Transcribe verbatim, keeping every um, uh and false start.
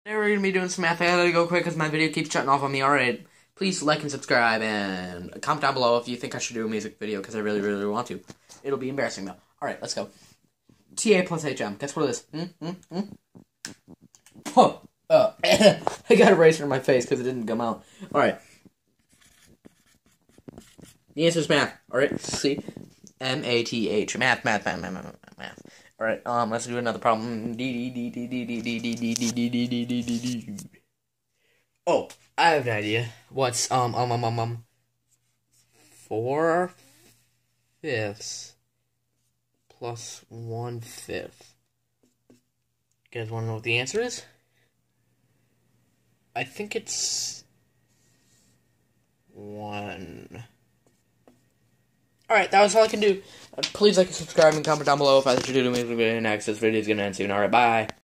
Today we're going to be doing some math. I gotta go quick because my video keeps shutting off on me. Alright, please like and subscribe and comment down below if you think I should do a music video because I really, really want to. It'll be embarrassing though. Alright, let's go. T A plus H M. Guess what it is? Hmm? Hmm? Hmm? Huh. Uh, I got a eraser in my face because it didn't come out. Alright. The answer is math. Alright, see? M A T H. Math, math, math, math, math, math. Alright, um, let's do another problem. Oh, I have an idea. What's, um, um, um, um, um, four fifths plus one fifth? You guys want to know what the answer is? I think it's one. Alright, that was all I can do. Uh, please like and subscribe and comment down below if I should do a music video next. This video is going to end soon. Alright, bye.